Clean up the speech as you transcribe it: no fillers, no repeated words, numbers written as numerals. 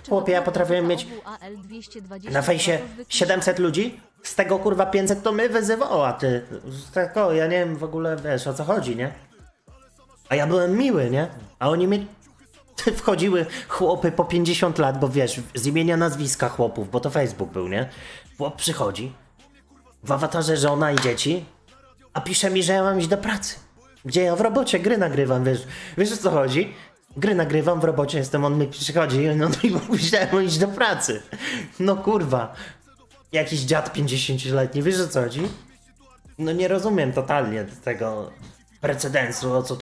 Chłopie, ja potrafiłem mieć na fejsie 700 ludzi, z tego kurwa 500 to my wyzywało, a ty... Tylko, ja nie wiem w ogóle, wiesz, o co chodzi, nie? A ja byłem miły, nie? A oni mnie... Wchodziły chłopy po 50 lat, bo wiesz, z imienia nazwiska chłopów, bo to Facebook był, nie? Chłop przychodzi, w awatarze żona i dzieci, a pisze mi, że ja mam iść do pracy. Gdzie ja w robocie gry nagrywam, wiesz o co chodzi? Gry nagrywam w robocie, jestem, on mi przychodzi i on mi mówi, że ja mam iść do pracy. No kurwa, jakiś dziad 50-letni, wiesz o co chodzi? No nie rozumiem totalnie tego precedensu, o co tu